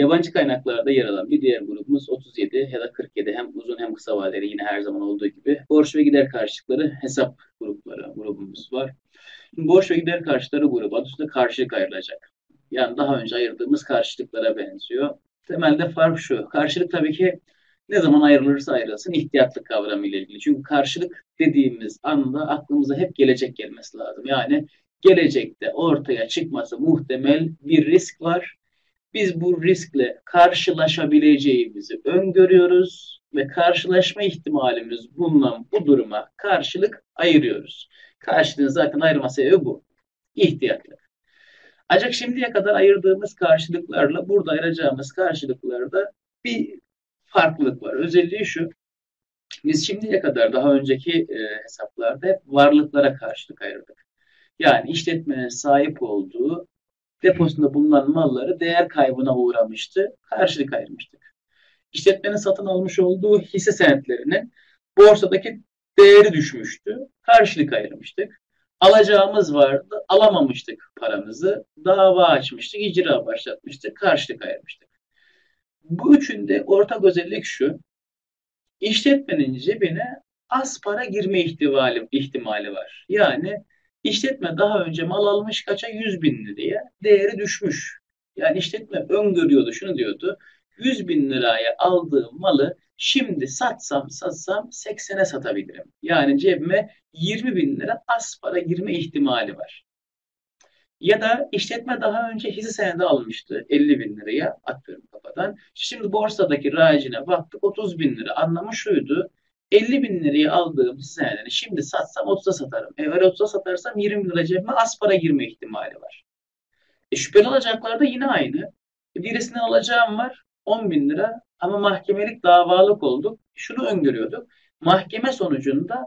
Yabancı kaynaklarda yer alan bir diğer grubumuz 37 ya da 47, hem uzun hem kısa vadeli, yine her zaman olduğu gibi. Borç ve gider karşılıkları hesap grubumuz var. Şimdi borç ve gider karşılıkları grubu adı üstünde karşılık ayrılacak. Yani daha önce ayırdığımız karşılıklara benziyor. Temelde fark şu: karşılık tabii ki ne zaman ayrılırsa ayrılsın ihtiyatlık kavramı ile ilgili. Çünkü karşılık dediğimiz anda aklımıza hep gelecek gelmesi lazım. Yani gelecekte ortaya çıkması muhtemel bir risk var. Biz bu riskle karşılaşabileceğimizi öngörüyoruz ve karşılaşma ihtimalimiz bulunan bu duruma karşılık ayırıyoruz. Karşılığın zaten ayırma sebebi bu: İhtiyatlık. Ancak şimdiye kadar ayırdığımız karşılıklarla burada ayıracağımız karşılıklarda bir farklılık var. Özelliği şu: biz şimdiye kadar daha önceki hesaplarda hep varlıklara karşılık ayırdık. Yani işletmenin sahip olduğu deposunda bulunan malları değer kaybına uğramıştı, karşılık ayırmıştık. İşletmenin satın almış olduğu hisse senetlerinin borsadaki değeri düşmüştü, karşılık ayırmıştık. Alacağımız vardı, alamamıştık paramızı, dava açmıştık, icra başlatmıştık, karşılık ayırmıştık. Bu üçünde ortak özellik şu: işletmenin cebine az para girme ihtimali var. Yani işletme daha önce mal almış kaça? 100 bin liraya, değeri düşmüş. Yani işletme öngörüyordu, şunu diyordu: 100 bin liraya aldığım malı şimdi satsam 80'e satabilirim. Yani cebime 20 bin lira az para girme ihtimali var. Ya da işletme daha önce hisse senedi almıştı 50 bin liraya, atıyorum kafadan. Şimdi borsadaki racine baktık 30 bin lira. Anlamı şuydu: 50 bin liraya aldığım hisse senedini şimdi satsam 30'a satarım. Eğer 30'a satarsam 20 bin lira cebime az para girme ihtimali var. Şüpheli alacaklarda yine aynı. Birisinden alacağım var 10 bin lira ama mahkemelik davalık olduk. Şunu öngörüyorduk: mahkeme sonucunda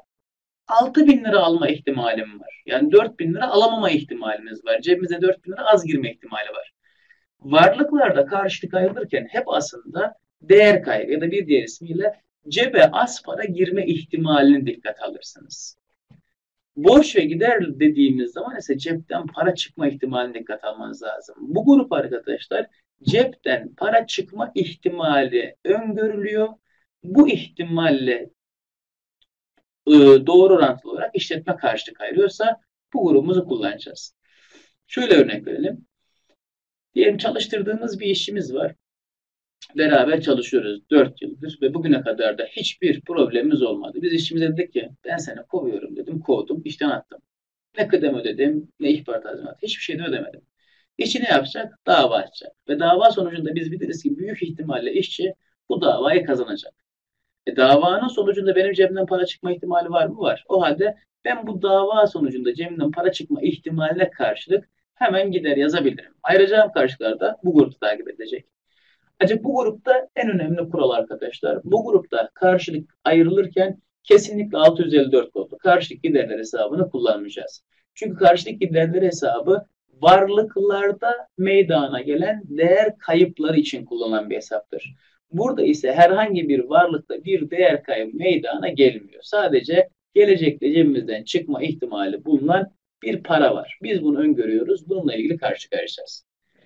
6 bin lira alma ihtimalim var. Yani 4 bin lira alamama ihtimalimiz var. Cebimize 4 bin lira az girme ihtimali var. Varlıklarda karşılık ayrılırken hep aslında değer kaybı ya da bir diğer ismiyle cebe az para girme ihtimalini dikkat alırsınız. Borç ve gider dediğimiz zaman ise cepten para çıkma ihtimalini dikkat almanız lazım. Bu grup arkadaşlar cepten para çıkma ihtimali öngörülüyor. Bu ihtimalle doğru orantılı olarak işletme karşılık ayırıyorsa bu grubumuzu kullanacağız. Şöyle örnek verelim. Diyelim çalıştırdığımız bir işimiz var. Beraber çalışıyoruz 4 yıldır ve bugüne kadar da hiçbir problemimiz olmadı. Biz işçimize dedik ki ben seni kovuyorum dedim, kovdum, işten attım. Ne kıdem ödedim, ne ihbar tazminatı, hiçbir şey de ödemedim. İşçi ne yapacak? Dava açacak. Ve dava sonucunda biz biliriz ki büyük ihtimalle işçi bu davayı kazanacak. Davanın sonucunda benim cebimden para çıkma ihtimali var mı? Var. O halde ben bu dava sonucunda cebimden para çıkma ihtimaline karşılık hemen gider yazabilirim. Ayıracağım karşılıklarda bu grupta takip edilecek. Ancak bu grupta en önemli kural arkadaşlar: bu grupta karşılık ayrılırken kesinlikle 654 kodlu karşılık giderler hesabını kullanmayacağız. Çünkü karşılık giderler hesabı varlıklarda meydana gelen değer kayıpları için kullanılan bir hesaptır. Burada ise herhangi bir varlıkta bir değer kaybı meydana gelmiyor. Sadece gelecekte cebimizden çıkma ihtimali bulunan bir para var. Biz bunu öngörüyoruz. Bununla ilgili karşı karşıyayız.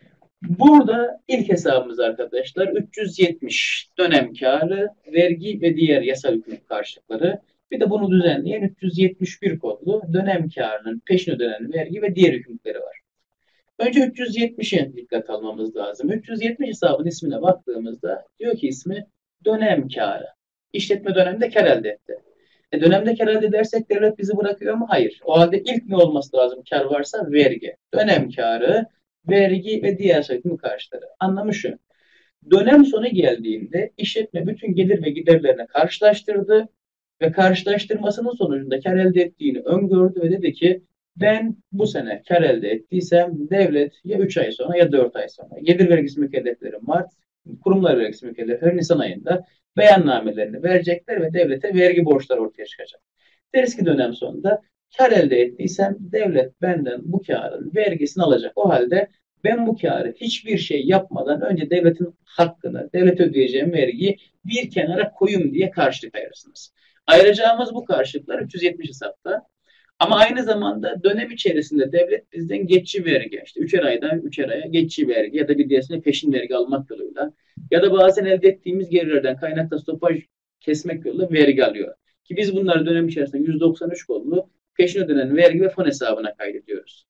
Burada ilk hesabımız arkadaşlar 370 dönem karı, vergi ve diğer yasal hüküm karşılıkları. Bir de bunu düzenleyen 371 kodlu dönem karının peşin ödenen vergi ve diğer hükümleri var. Önce 370'e dikkat almamız lazım. 370 hesabın ismine baktığımızda diyor ki ismi dönem karı. İşletme döneminde kar elde etti. Dönemde kar elde edersek devlet bizi bırakıyor mu? Hayır. O halde ilk ne olması lazım? Kar varsa vergi. Dönem karı, vergi ve diğer hüküm karşıları. Anlamı şu: dönem sonu geldiğinde işletme bütün gelir ve giderlerini karşılaştırdı ve karşılaştırmasının sonucunda kar elde ettiğini öngördü ve dedi ki ben bu sene kar elde ettiysem devlet ya 3 ay sonra ya 4 ay sonra, gelir vergisi mükellefleri Mart, kurumlar vergisi mükellefleri Nisan ayında beyannamelerini verecekler ve devlete vergi borçları ortaya çıkacak. Deriz ki dönem sonunda kar elde ettiysem devlet benden bu karın vergisini alacak. O halde ben bu karı hiçbir şey yapmadan önce devletin hakkını, devlete ödeyeceğim vergiyi bir kenara koyayım diye karşılık ayırırsınız. Ayıracağımız bu karşılıklar 370 hesapta. Ama aynı zamanda dönem içerisinde devlet bizden geçici vergi, işte üçer aydan üçer aya geçici vergi ya da bir diğersine peşin vergi almak yoluyla ya da bazen elde ettiğimiz gelirlerden kaynakla stopaj kesmek yoluyla vergi alıyor. Ki biz bunları dönem içerisinde 193 kodlu peşin ödenen vergi ve fon hesabına kaydediyoruz.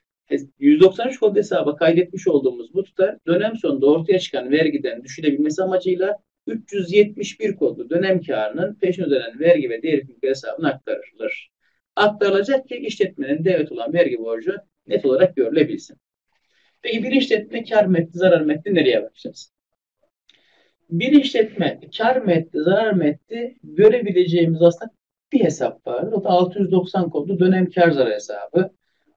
193 kod hesaba kaydetmiş olduğumuz bu tutar dönem sonunda ortaya çıkan vergiden düşülebilmesi amacıyla 371 kodlu dönem karının peşin ödenen vergi ve diğer hükümlü hesabına aktarılır. Aktarılacak ki işletmenin devlet olan vergi borcu net olarak görülebilsin. Peki bir işletme kar mı etti, zarar mı etti, nereye bakacağız? Bir işletme kar mı etti, zarar mı etti görebileceğimiz aslında bir hesap vardır. O da 690 kodlu dönem kar zarar hesabı.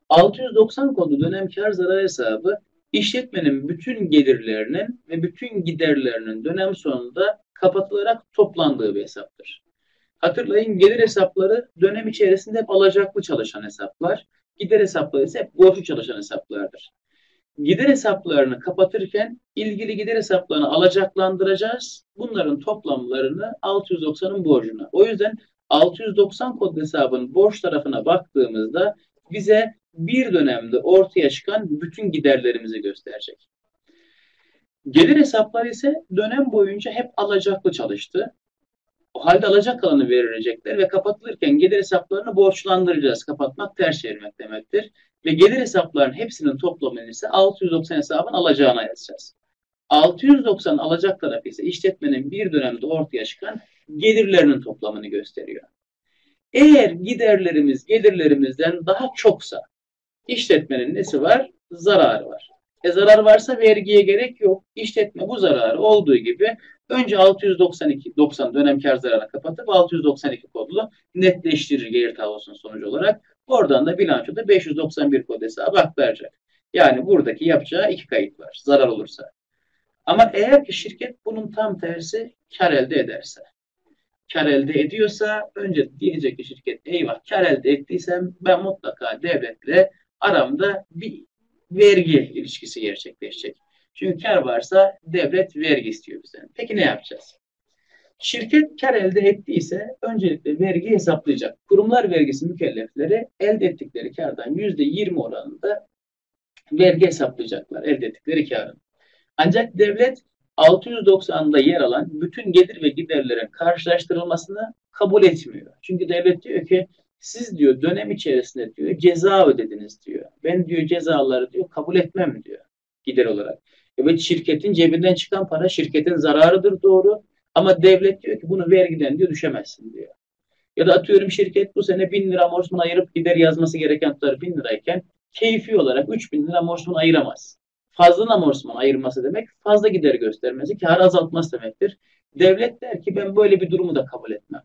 690 kodlu dönem kar zarar hesabı işletmenin bütün gelirlerinin ve bütün giderlerinin dönem sonunda kapatılarak toplandığı bir hesaptır. Hatırlayın, gelir hesapları dönem içerisinde hep alacaklı çalışan hesaplar. Gider hesapları ise hep borçlu çalışan hesaplardır. Gider hesaplarını kapatırken ilgili gider hesaplarını alacaklandıracağız. Bunların toplamlarını 690'ın borcuna. O yüzden 690 kod hesabının borç tarafına baktığımızda bize bir dönemde ortaya çıkan bütün giderlerimizi gösterecek. Gelir hesapları ise dönem boyunca hep alacaklı çalıştı. O halde alacak kalanı verilecekler ve kapatılırken gelir hesaplarını borçlandıracağız. Kapatmak ters çevirmek demektir. Ve gelir hesaplarının hepsinin toplamını ise 690 hesabın alacağına yazacağız. 690 alacak tarafı ise işletmenin bir dönemde ortaya çıkan gelirlerinin toplamını gösteriyor. Eğer giderlerimiz gelirlerimizden daha çoksa işletmenin nesi var? Zararı var. Zarar varsa vergiye gerek yok. İşletme bu zararı olduğu gibi önce 692 dönem kar zararını kapatıp 692 kodlu netleştirir gelir tablosunun sonucu olarak. Oradan da bilançoda 591 kod hesabı aktaracak. Yani buradaki yapacağı iki kayıt var zarar olursa. Ama eğer ki şirket bunun tam tersi kar elde ederse, kar elde ediyorsa önce diyecek ki şirket eyvah kar elde ettiysem ben mutlaka devletle aramda bir vergi ilişkisi gerçekleşecek. Çünkü kar varsa devlet vergi istiyor bizden. Peki ne yapacağız? Şirket kar elde ettiyse öncelikle vergi hesaplayacak. Kurumlar vergisi mükellefleri elde ettikleri kardan %20 oranında vergi hesaplayacaklar elde ettikleri karın. Ancak devlet 690'da yer alan bütün gelir ve giderlerin karşılaştırılmasını kabul etmiyor. Çünkü devlet diyor ki siz diyor dönem içerisinde diyor ceza ödediniz diyor. Ben diyor cezaları diyor kabul etmem diyor gider olarak. Evet şirketin cebinden çıkan para şirketin zararıdır doğru ama devlet diyor ki bunu vergiden diyor düşemezsin diyor. Ya da atıyorum şirket bu sene 1000 lira amortisman ayırıp gider yazması gereken tutar 1000 lirayken keyfi olarak 3000 lira amortisman ayıramaz. Fazla amortisman ayırması demek fazla gider göstermesi, kar azaltması demektir. Devlet der ki ben böyle bir durumu da kabul etmem.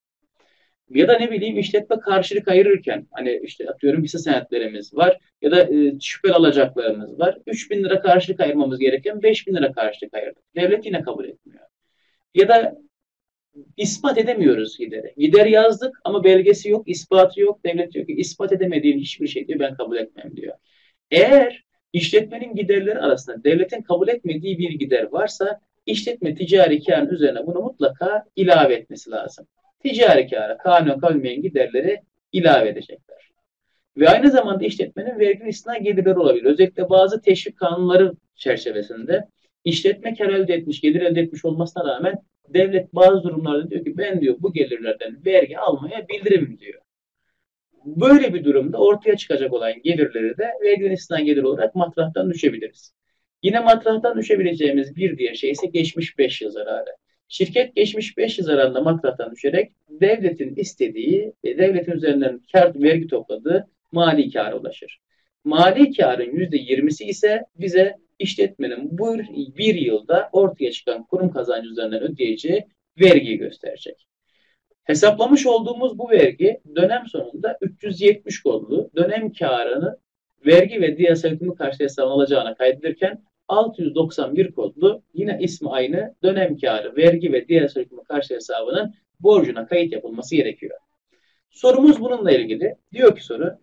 Ya da ne bileyim işletme karşılık ayırırken hani işte atıyorum hisse senetlerimiz var ya da şüpheli alacaklarımız var. 3000 lira karşılık ayırmamız gereken 5000 lira karşılık ayırdık. Devlet yine kabul etmiyor. Ya da ispat edemiyoruz gideri. Gider yazdık ama belgesi yok, ispatı yok. Devlet diyor ki ispat edemediğin hiçbir şey diyor ben kabul etmem diyor. Eğer işletmenin giderleri arasında devletin kabul etmediği bir gider varsa işletme ticari karın üzerine bunu mutlaka ilave etmesi lazım. Ticari kâra kanun kavmeyen giderleri ilave edecekler. Ve aynı zamanda işletmenin vergi istisna gelirleri olabilir. Özellikle bazı teşvik kanunları çerçevesinde işletme kar elde etmiş, gelir elde etmiş olmasına rağmen devlet bazı durumlarda diyor ki ben diyor bu gelirlerden vergi almaya bildirim diyor. Böyle bir durumda ortaya çıkacak olan gelirleri de vergi istisna gelir olarak matrahtan düşebiliriz. Yine matrahtan düşebileceğimiz bir diğer şey ise geçmiş 5 yıl zararı. Şirket geçmiş 5 yıl zararında matrahtan düşerek devletin istediği ve devletin üzerinden kar vergi topladığı mali kâra ulaşır. Mali kârın %20'si ise bize işletmenin bu bir yılda ortaya çıkan kurum kazancı üzerinden ödeyeceği vergiyi gösterecek. Hesaplamış olduğumuz bu vergi dönem sonunda 370 kodlu dönem karını vergi ve diğer hükmü karşı hesabına alacağına kaydedilirken 691 kodlu yine ismi aynı dönem karı vergi ve diğer hükmü karşı hesabının borcuna kayıt yapılması gerekiyor. Sorumuz bununla ilgili. Diyor ki soru,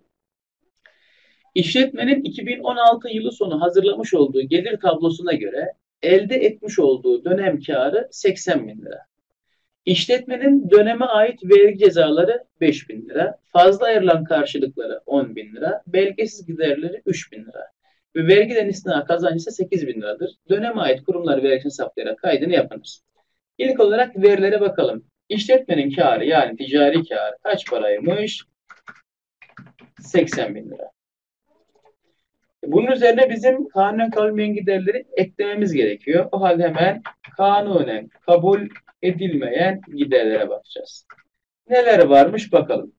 işletmenin 2016 yılı sonu hazırlamış olduğu gelir tablosuna göre elde etmiş olduğu dönem karı 80 bin lira. İşletmenin döneme ait vergi cezaları 5.000 lira, fazla ayrılan karşılıkları 10.000 lira, belgesiz giderleri 3.000 lira ve vergiden istina kazancı ise 8.000 liradır. Döneme ait kurumlar vergi hesaplayarak kaydını yapınız. İlk olarak verilere bakalım. İşletmenin karı yani ticari kar kaç paraymış? 80.000 lira. Bunun üzerine bizim kanunen kabul edilmeyen giderleri eklememiz gerekiyor. O halde hemen kanunen kabul edilmeyen giderlere bakacağız. Neler varmış bakalım.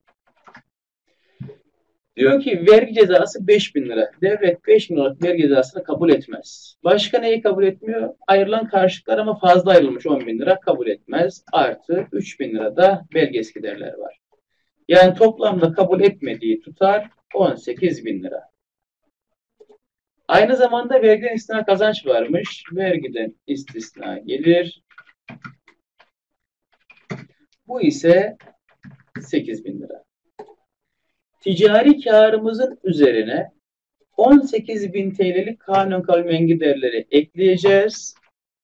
Diyor ki vergi cezası 5.000 lira. Devlet 5.000 liralık vergi cezasını kabul etmez. Başka neyi kabul etmiyor? Ayrılan karşılıklar ama fazla ayrılmış 10.000 lira kabul etmez. Artı 3.000 lira da belgesiz giderler var. Yani toplamda kabul etmediği tutar 18.000 lira. Aynı zamanda vergiden istisna kazanç varmış. Vergiden istisna gelir. Bu ise 8.000 lira. Ticari karımızın üzerine 18.000 TL'lik kanun kavmen giderleri ekleyeceğiz.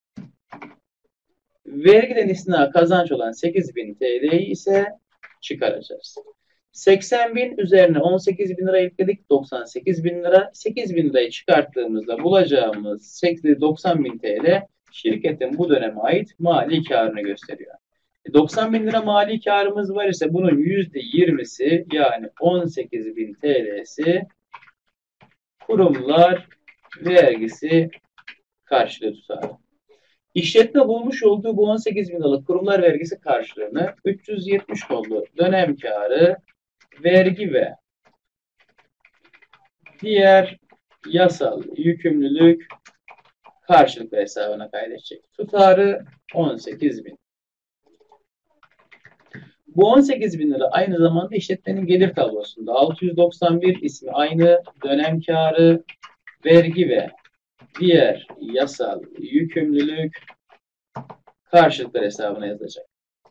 Vergiden istisna kazanç olan 8.000 TL'yi ise çıkaracağız. 80.000 üzerine 18.000 lira ekledik. 98.000 lira. 8.000 lirayı çıkarttığımızda bulacağımız 90.000 TL şirketin bu döneme ait mali karını gösteriyor. 90.000 lira mali karımız var ise bunun %20'si yani 18.000 TL'si kurumlar vergisi karşılığı tutar. İşletme bulmuş olduğu bu 18.000 liralık kurumlar vergisi karşılığını 370 kollu dönem karı, vergi ve diğer yasal yükümlülük karşılıklı hesabına kaydedecek. Tutarı 18.000. Bu 18.000 lira aynı zamanda işletmenin gelir tablosunda 691 ismi aynı dönem karı, vergi ve diğer yasal yükümlülük karşılıklar hesabına yazacak.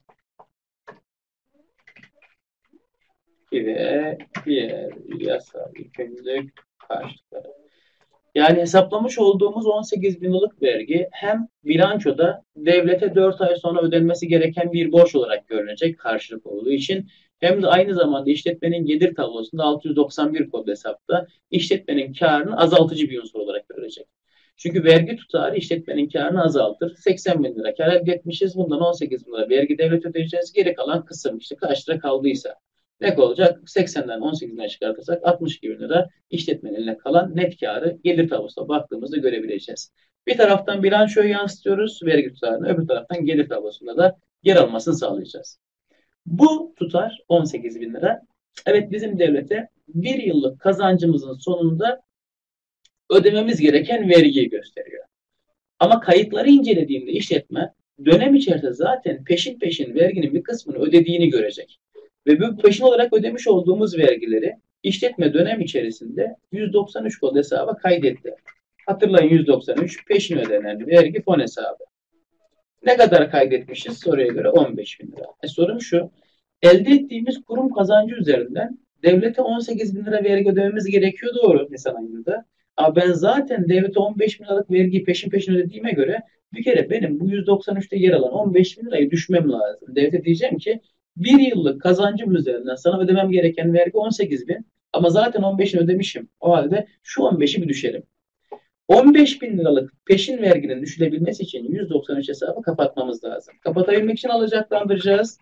Ve diğer yasal yükümlülük karşılıkları. Yani hesaplamış olduğumuz 18.000 liralık vergi hem bilançoda devlete 4 ay sonra ödenmesi gereken bir borç olarak görünecek karşılık olduğu için hem de aynı zamanda işletmenin gelir tablosunda 691 kodlu hesapta işletmenin karını azaltıcı bir unsur olarak görecek. Çünkü vergi tutarı işletmenin karını azaltır. 80.000 lira kar elde etmişiz. Bundan 18.000 lira vergi devlet ödeyeceğiz. Geri kalan kısım işte kaç lira kaldıysa. Ne olacak? 80'den 18'den çıkartırsak 62.000 lira işletmenin eline kalan net karı gelir tablosuna baktığımızda görebileceğiz. Bir taraftan bilançoyu yansıtıyoruz vergi tutarını, öbür taraftan gelir tablosunda da yer almasını sağlayacağız. Bu tutar 18.000 lira. Evet bizim devlete bir yıllık kazancımızın sonunda ödememiz gereken vergiyi gösteriyor. Ama kayıtları incelediğinde işletme dönem içerisinde zaten peşin peşin verginin bir kısmını ödediğini görecek. Ve bu peşin olarak ödemiş olduğumuz vergileri işletme dönem içerisinde 193 kod hesaba kaydetti. Hatırlayın 193 peşin ödenen vergi fon hesabı. Ne kadar kaydetmişiz? Soruya göre 15.000 lira. Sorum şu. Elde ettiğimiz kurum kazancı üzerinden devlete 18.000 lira vergi ödememiz gerekiyor doğru Nisan ayında. Ama ben zaten devlete 15.000 liralık vergiyi peşin peşin ödediğime göre bir kere benim bu 193'te yer alan 15.000 lirayı düşmem lazım. Devlete diyeceğim ki bir yıllık kazancım üzerinden sana ödemem gereken vergi 18.000 ama zaten 15'ini ödemişim. O halde şu 15'i bir düşelim. 15.000 liralık peşin verginin düşülebilmesi için 193 hesabı kapatmamız lazım. Kapatabilmek için alacaklandıracağız.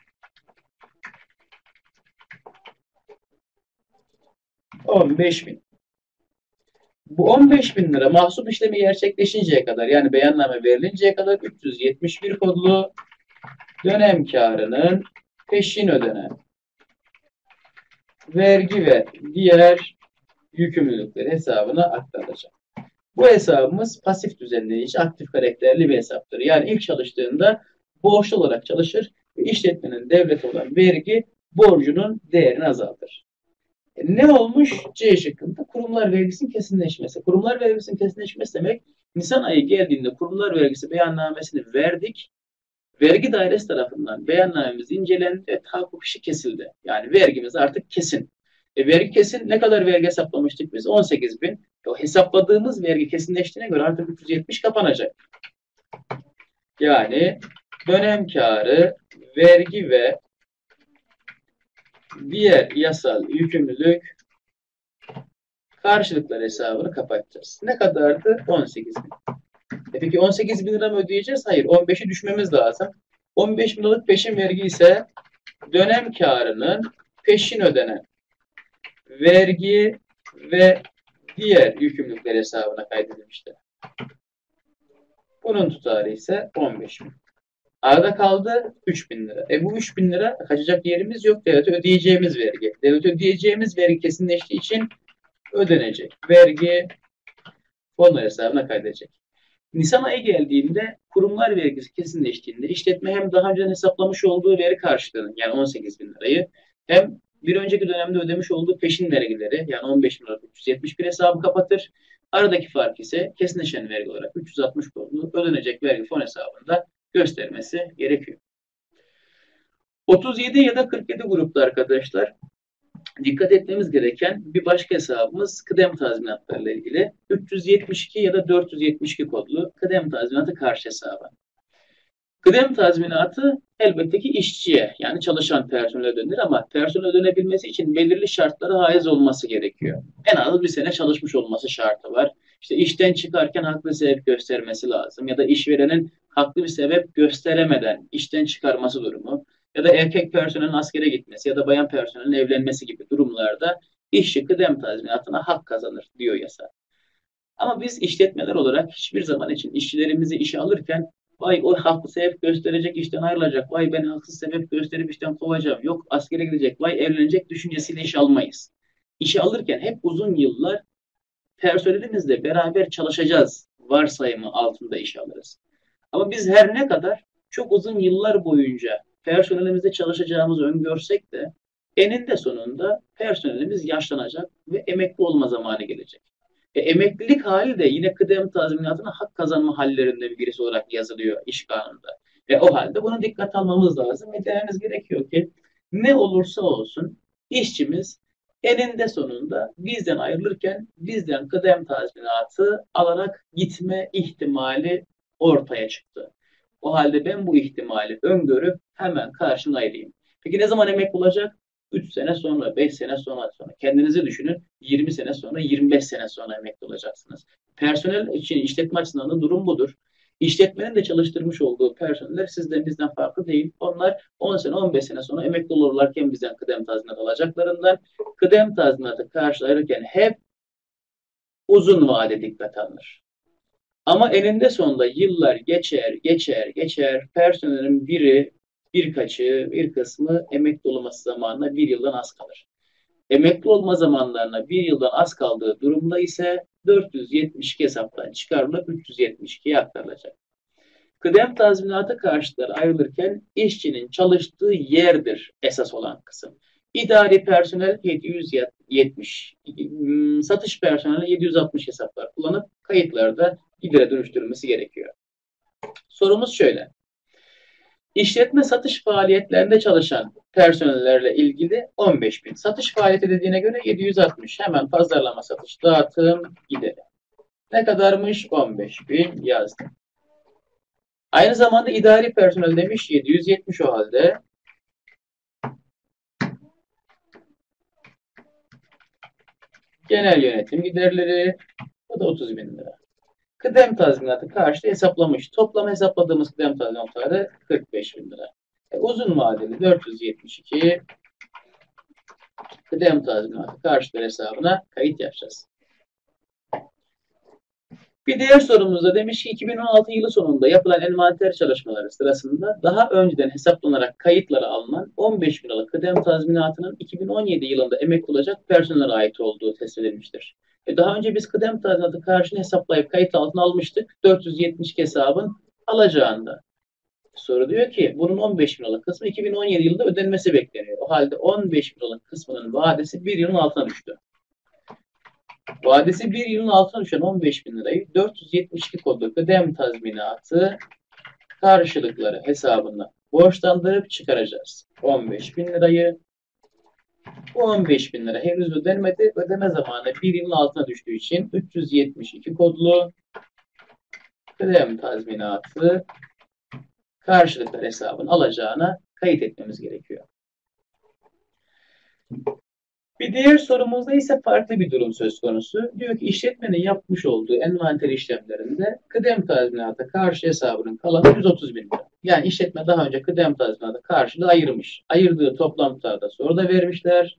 15.000. Bu 15.000 lira mahsup işlemi gerçekleşinceye kadar yani beyanname verilinceye kadar 371 kodlu dönem karının peşin ödenen vergi ve diğer yükümlülükleri hesabına aktarılacak. Bu hesabımız pasif düzenleyici, aktif karakterli bir hesaptır. Yani ilk çalıştığında borçlu olarak çalışır ve işletmenin devlete olan vergi borcunun değerini azaltır. Ne olmuş? C şıkkında kurumlar vergisinin kesinleşmesi. Kurumlar vergisinin kesinleşmesi demek Nisan ayı geldiğinde kurumlar vergisi beyannamesini verdik. Vergi dairesi tarafından beyannamemiz incelendi ve tahakkuk işi kesildi. Yani vergimiz artık kesin. Vergi kesin. Ne kadar vergi hesaplamıştık biz? 18.000. O hesapladığımız vergi kesinleştiğine göre artık 370 kapanacak. Yani dönem karı, vergi ve diğer yasal yükümlülük karşılıklar hesabını kapatacağız. Ne kadardı? 18 bin. Peki 18 bin lira mı ödeyeceğiz? Hayır. 15'i düşmemiz lazım. 15 bin liralık peşin vergi ise dönem karının peşin ödenen vergi ve diğer yükümlülükler hesabına kaydedilmiştir. Bunun tutarı ise 15 bin. Arada kaldı 3 bin lira. Bu 3 bin lira kaçacak yerimiz yok. Devlete ödeyeceğimiz vergi. Devlete ödeyeceğimiz vergi kesinleştiği için ödenecek. Vergi fonlar hesabına kaydedecek. Nisan ayı geldiğinde kurumlar vergisi kesinleştiğinde işletme hem daha önceden hesaplamış olduğu veri karşılığını yani 18 bin lirayı hem bir önceki dönemde ödemiş olduğu peşin vergileri yani 15 bin lira 371 hesabı kapatır. Aradaki fark ise kesinleşen vergi olarak 360 kodlu ödenecek vergi fon hesabında göstermesi gerekiyor. 37 ya da 47 grupta arkadaşlar dikkat etmemiz gereken bir başka hesabımız kıdem tazminatlarıyla ilgili 372 ya da 472 kodlu kıdem tazminatı karşı hesabı. Kıdem tazminatı elbette ki işçiye yani çalışan personele ödenir ama personel ödenebilmesi için belirli şartlara haiz olması gerekiyor. En az bir sene çalışmış olması şartı var. İşte işten çıkarken haklı sebep göstermesi lazım ya da işverenin haklı bir sebep gösteremeden işten çıkarması durumu ya da erkek personelin askere gitmesi ya da bayan personelin evlenmesi gibi durumlarda işçi kıdem tazminatına hak kazanır diyor yasa. Ama biz işletmeler olarak hiçbir zaman için işçilerimizi işe alırken vay o haklı sebep gösterecek işten ayrılacak, vay ben haksız sebep gösterip işten kovacağım, yok askere gidecek, vay evlenecek düşüncesiyle işe almayız. İşe alırken hep uzun yıllar personelimizle beraber çalışacağız varsayımı altında işe alırız. Ama biz her ne kadar çok uzun yıllar boyunca personelimizle çalışacağımızı öngörsek de eninde sonunda personelimiz yaşlanacak ve emekli olma zamanı gelecek. Emeklilik hali de yine kıdem tazminatına hak kazanma hallerinde birisi olarak yazılıyor iş kanununda. O halde bunu dikkat almamız lazım ve dememiz gerekiyor ki ne olursa olsun işçimiz eninde sonunda bizden ayrılırken bizden kıdem tazminatı alarak gitme ihtimali ortaya çıktı. O halde ben bu ihtimali öngörüp hemen karşına ayırayım. Peki ne zaman emekli olacak? 3 sene sonra, 5 sene sonra. Kendinizi düşünün 20 sene sonra, 25 sene sonra emekli olacaksınız. Personel için işletme açısından da durum budur. İşletmenin de çalıştırmış olduğu personeller sizden bizden farklı değil. Onlar 10 sene, 15 sene sonra emekli olurlarken bizden kıdem tazminatı alacaklarından kıdem tazminatı karşılarken hep uzun vade dikkat alınır. Ama eninde sonunda yıllar geçer. Personelin birkaçı, bir kısmı emekli olması zamanına bir yıldan az kalır. Emekli olma zamanlarına bir yıldan az kaldığı durumda ise 472 hesaptan çıkarılıp 372'ye aktarılacak. Kıdem tazminatı karşıtları ayrılırken işçinin çalıştığı yerdir esas olan kısım. İdari personel 770, satış personeli 760 hesaplar kullanıp kayıtlarda gidere dönüştürülmesi gerekiyor. Sorumuz şöyle. İşletme satış faaliyetlerinde çalışan personellerle ilgili 15 bin. Satış faaliyeti dediğine göre 760. Hemen pazarlama, satış, dağıtım, gideri. Ne kadarmış? 15 bin yazdım. Aynı zamanda idari personel demiş 770 o halde. Genel yönetim giderleri o da 30 bin lira. Kıdem tazminatı karşılığı hesaplamış. Toplam hesapladığımız kıdem tazminatları 45 bin lira. Uzun vadeli 472 kıdem tazminatı karşılığı hesabına kayıt yapacağız. Bir diğer sorumuzda demiş ki 2016 yılı sonunda yapılan envanter çalışmaları sırasında daha önceden hesaplanarak kayıtlara alınan 15 bin liralık kıdem tazminatının 2017 yılında emekli olacak personele ait olduğu tespit edilmiştir. Daha önce biz kıdem tazminatı karşılığını hesaplayıp kayıt altına almıştık. 472 hesabın alacağında. Soru diyor ki bunun 15 bin liralık kısmı 2017 yılında ödenmesi bekleniyor. O halde 15 bin liralık kısmının vadesi bir yılın altına düştü. Vadesi bir yılın altına düşen 15 bin lirayı 472 kodlu kıdem tazminatı karşılıkları hesabına borçlandırıp çıkaracağız. 15 bin lirayı. Bu 15 bin lira henüz ödenmedi. Ödeme zamanı bir yılın altına düştüğü için 372 kodlu kıdem tazminatı karşılıklar hesabın alacağına kayıt etmemiz gerekiyor. Bir diğer sorumuzda ise farklı bir durum söz konusu. Diyor ki işletmenin yapmış olduğu envanter işlemlerinde kıdem tazminatı karşı hesabının kalanı 130 bin lira. Yani işletme daha önce kıdem tazminatı karşılığı ayırmış. Ayırdığı toplam tutarı da soruda vermişler.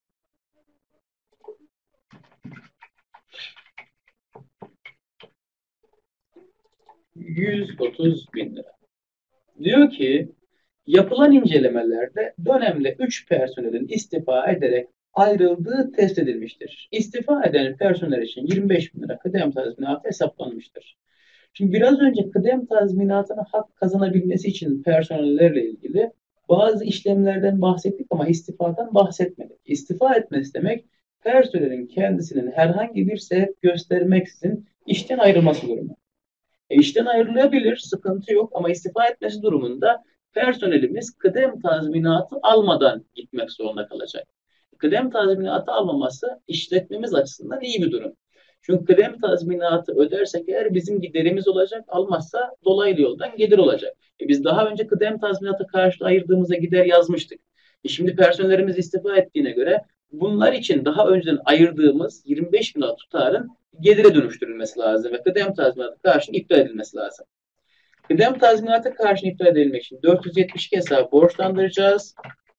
130 bin lira. Diyor ki yapılan incelemelerde dönemde 3 personelin istifa ederek ayrıldığı test edilmiştir. İstifa eden personel için 25 bin lira kıdem tazminatı hesaplanmıştır. Şimdi biraz önce kıdem tazminatına hak kazanabilmesi için personellerle ilgili bazı işlemlerden bahsettik ama istifadan bahsetmedik. İstifa etmesi demek personelin kendisinin herhangi bir sebep göstermeksizin işten ayrılması durumu. İşten ayrılabilir, sıkıntı yok ama istifa etmesi durumunda personelimiz kıdem tazminatı almadan gitmek zorunda kalacak. Kıdem tazminatı almaması işletmemiz açısından iyi bir durum. Çünkü kıdem tazminatı ödersek eğer bizim giderimiz olacak, almazsa dolaylı yoldan gelir olacak. Biz daha önce kıdem tazminatı karşılığı ayırdığımızda gider yazmıştık. Şimdi personellerimiz istifa ettiğine göre bunlar için daha önceden ayırdığımız 25 bin lira tutarın gelire dönüştürülmesi lazım ve kıdem tazminatı karşılığı iptal edilmesi lazım. Kıdem tazminatı karşılığı iptal edilmek için 472 hesabı borçlandıracağız.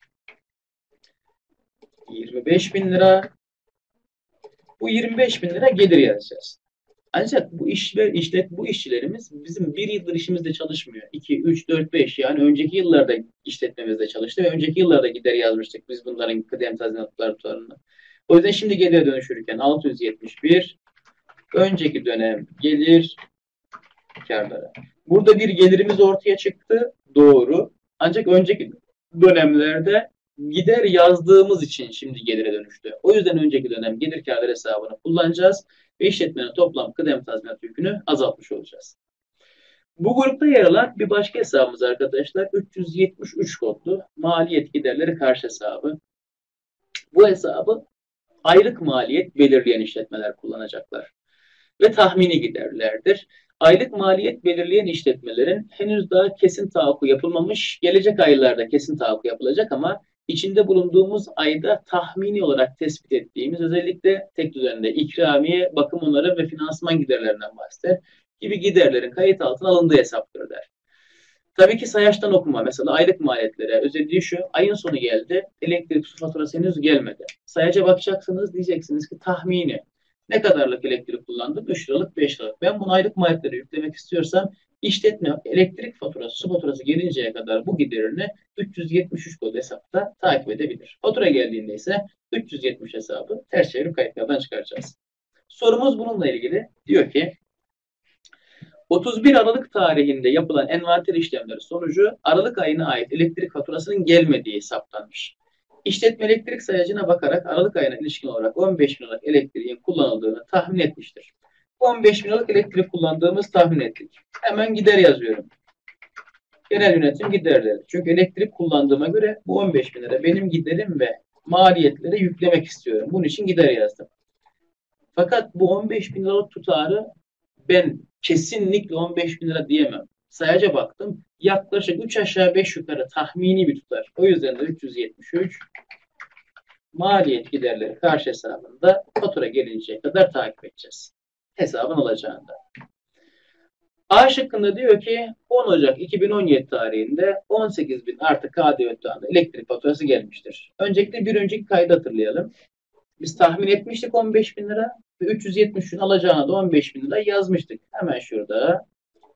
25 bin lira. Bu 25 bin lira gelir yazacağız. Ancak bu işçilerimiz bizim bir yıldır işimizde çalışmıyor. 2, 3, 4, 5 yani önceki yıllarda işletmemizde çalıştı ve önceki yıllarda gider yazmıştık biz bunların kıdem tazminatları tutarını. O yüzden şimdi gelire dönüşürken 671 önceki dönem gelir karları. Burada bir gelirimiz ortaya çıktı. Doğru. Ancak önceki dönemlerde gider yazdığımız için şimdi gelire dönüştü. O yüzden önceki dönem gelir kârları hesabını kullanacağız ve işletmenin toplam kıdem tazminat yükünü azaltmış olacağız. Bu grupta yer alan bir başka hesabımız arkadaşlar 373 kodlu maliyet giderleri karşı hesabı. Bu hesabı aylık maliyet belirleyen işletmeler kullanacaklar ve tahmini giderlerdir. Aylık maliyet belirleyen işletmelerin henüz daha kesin tahakkuk yapılmamış, gelecek aylarda kesin tahakkuk yapılacak ama içinde bulunduğumuz ayda tahmini olarak tespit ettiğimiz özellikle tek düzenli ikramiye, bakım onarım ve finansman giderlerinden bahseder gibi giderlerin kayıt altına alındığı hesaptır der. Tabii ki sayaçtan okuma. Mesela aylık maliyetlere özelliği şu. Ayın sonu geldi. Elektrik su faturası henüz gelmedi. Sayaca bakacaksınız. Diyeceksiniz ki tahmini. Ne kadarlık elektrik kullandım? 3 liralık, 5 liralık. Ben bunu aylık maliyetlere yüklemek istiyorsam işletme elektrik faturası, su faturası gelinceye kadar bu giderini 373 kod hesapta takip edebilir. Fatura geldiğinde ise 370 hesabı ters çevirip kayıtlardan çıkaracağız. Sorumuz bununla ilgili. Diyor ki 31 Aralık tarihinde yapılan envanter işlemleri sonucu Aralık ayına ait elektrik faturasının gelmediği saptanmış. İşletme elektrik sayacına bakarak Aralık ayına ilişkin olarak 15 bin liralık elektriğin kullanıldığını tahmin etmiştir. 15 bin liralık elektrik kullandığımız tahmin ettik. Hemen gider yazıyorum. Genel yönetim giderleri. Çünkü elektrik kullandığıma göre bu 15 bin lira benim giderim ve maliyetlere yüklemek istiyorum. Bunun için gider yazdım. Fakat bu 15 bin liralık tutarı ben kesinlikle 15 bin lira diyemem. Sayaca baktım. Yaklaşık 3 aşağı 5 yukarı tahmini bir tutar. O yüzden de 373 maliyet giderleri karşı hesabında fatura gelinceye kadar takip edeceğiz. Hesabın alacağında. A şıkkında diyor ki 10 Ocak 2017 tarihinde 18 bin artı KDV tutarında elektrik faturası gelmiştir. Öncelikle bir önceki kaydı hatırlayalım. Biz tahmin etmiştik 15 bin lira ve 373'ün alacağına da 15 bin lira yazmıştık. Hemen şurada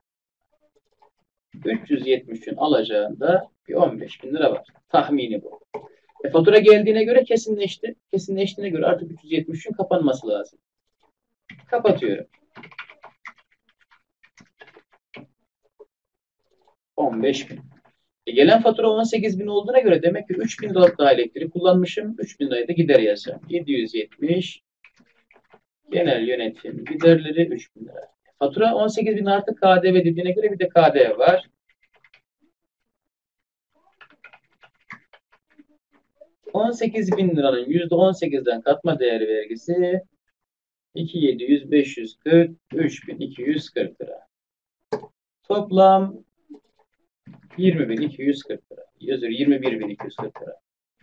373'ün alacağında bir 15 bin lira var. Tahmini bu. Fatura geldiğine göre kesinleşti. Kesinleştiğine göre artık 373'ün kapanması lazım. Kapatıyorum. 15 bin. Gelen fatura 18 bin olduğuna göre demek ki 3 bin liralık daha elektrik kullanmışım. 3 bin lirayı da gider yazacağım. 770 genel yönetim giderleri 3 bin lira. Fatura 18 bin artı KDV dediğine göre bir de KDV var. 18 bin liranın %18'den katma değer vergisi 2700, 540, 3240 lira. Toplam 20.240 lira. Yazıyor 21.240 lira.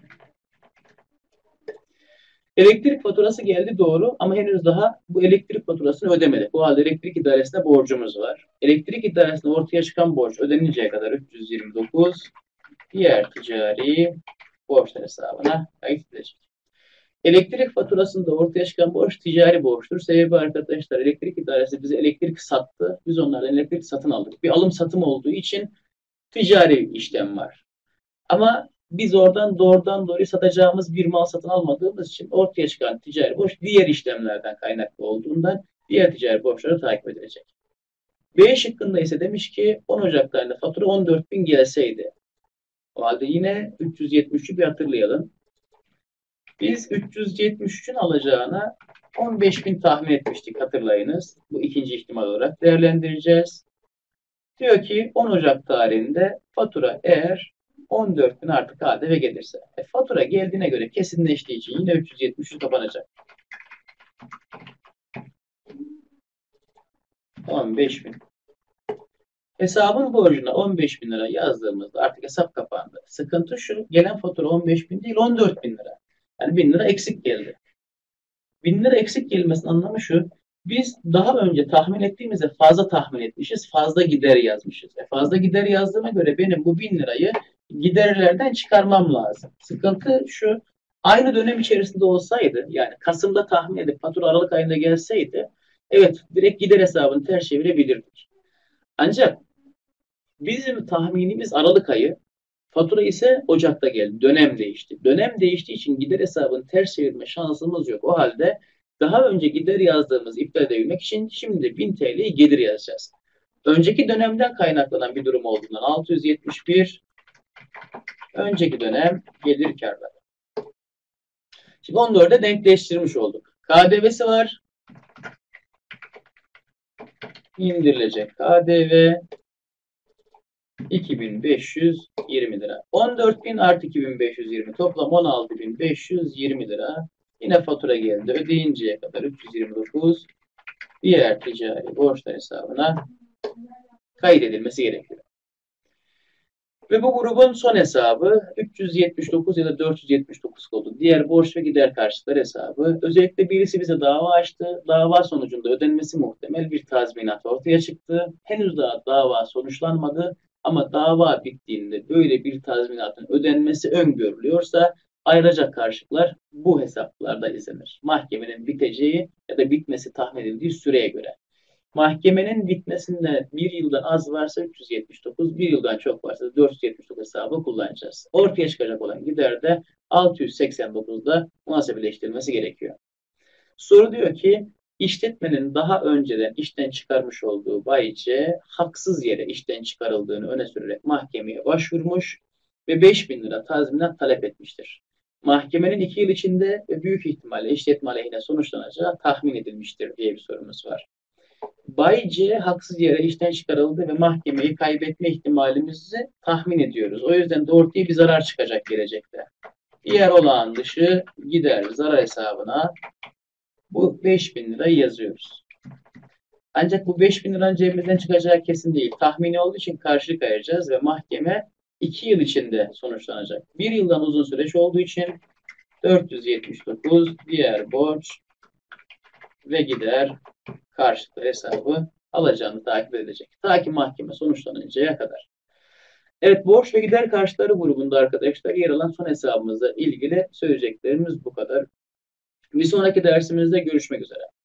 Elektrik faturası geldi doğru ama henüz daha bu elektrik faturasını ödemedik. Bu halde elektrik idaresine borcumuz var. Elektrik idaresine ortaya çıkan borç ödeninceye kadar 329 diğer ticari borçlar hesabına kaydedilecek. Elektrik faturasında ortaya çıkan borç ticari borçtur. Sebebi arkadaşlar elektrik idaresi bize elektrik sattı. Biz onlardan elektrik satın aldık. Bir alım satım olduğu için ticari işlem var. Ama biz oradan doğrudan doğruya satacağımız bir mal satın almadığımız için ortaya çıkan ticari borç diğer işlemlerden kaynaklı olduğundan diğer ticari borçları takip edilecek. B şıkkında ise demiş ki 10 Ocak tarihinde fatura 14.000 gelseydi. O halde yine 373'ü bir hatırlayalım. Biz 373'ün alacağına 15.000 tahmin etmiştik hatırlayınız. Bu ikinci ihtimal olarak değerlendireceğiz. Diyor ki 10 Ocak tarihinde fatura eğer 14.000 artı KDV gelirse. Fatura geldiğine göre kesinleştiği için yine 373 kapanacak. 15.000. Hesabın borcuna 15.000 lira yazdığımızda artık hesap kapandı. Sıkıntı şu, gelen fatura 15.000 değil 14.000 lira. Yani 1.000 lira eksik geldi. 1.000 lira eksik gelmesinin anlamı şu, biz daha önce tahmin ettiğimizde fazla tahmin etmişiz, fazla gider yazmışız. Fazla gider yazdığıma göre benim bu 1.000 lirayı giderlerden çıkarmam lazım. Sıkıntı şu, aynı dönem içerisinde olsaydı, yani Kasım'da tahmin edip fatura Aralık ayında gelseydi, evet direkt gider hesabını ters çevirebilirdik. Ancak bizim tahminimiz Aralık ayı, fatura ise Ocak'ta geldi. Dönem değişti. Dönem değiştiği için gider hesabını ters çevirme şansımız yok. O halde daha önce gider yazdığımız iptal edebilmek için şimdi 1000 TL'yi gelir yazacağız. Önceki dönemden kaynaklanan bir durum olduğundan 671 önceki dönem gelir karları. Şimdi 14'e denkleştirmiş olduk. KDV'si var. İndirilecek KDV 2.520 lira. 14.000 artı 2.520 toplam 16.520 lira. Yine fatura geldi. Ödeyinceye kadar 329 diğer ticari borçlar hesabına kaydedilmesi gerekiyor. Ve bu grubun son hesabı 379 ya da 479 kodu. Diğer borç ve gider karşılıkları hesabı. Özellikle birisi bize dava açtı. Dava sonucunda ödenmesi muhtemel bir tazminat ortaya çıktı. Henüz daha dava sonuçlanmadı. Ama dava bittiğinde böyle bir tazminatın ödenmesi öngörülüyorsa ayrılacak karşılıklar bu hesaplarda izlenir. Mahkemenin biteceği ya da bitmesi tahmin edildiği süreye göre. Mahkemenin bitmesinde bir yıldan az varsa 379, bir yıldan çok varsa 479 hesabı kullanacağız. Ortaya çıkacak olan gider de 689'da muhasebeleştirilmesi gerekiyor. Soru diyor ki işletmenin daha önceden işten çıkarmış olduğu bayice haksız yere işten çıkarıldığını öne sürerek mahkemeye başvurmuş ve 5.000 lira tazminat talep etmiştir. Mahkemenin 2 yıl içinde ve büyük ihtimalle işletme aleyhine sonuçlanacağı tahmin edilmiştir diye bir sorumuz var. Bayice haksız yere işten çıkarıldı ve mahkemeyi kaybetme ihtimalimizi tahmin ediyoruz. O yüzden de ortaya bir zarar çıkacak gelecekte. Diğer olağan dışı gider zarar hesabına bu 5.000 lirayı yazıyoruz. Ancak bu 5.000 liranın cebimizden çıkacağı kesin değil. Tahmini olduğu için karşılık ayıracağız ve mahkeme 2 yıl içinde sonuçlanacak. 1 yıldan uzun süreç olduğu için 479 diğer borç ve gider karşılıklı hesabı alacağını takip edecek. Ta ki mahkeme sonuçlanıncaya kadar. Evet, borç ve gider karşılıkları grubunda arkadaşlar yer alan son hesabımızla ilgili söyleyeceklerimiz bu kadar. Bir sonraki dersimizde görüşmek üzere.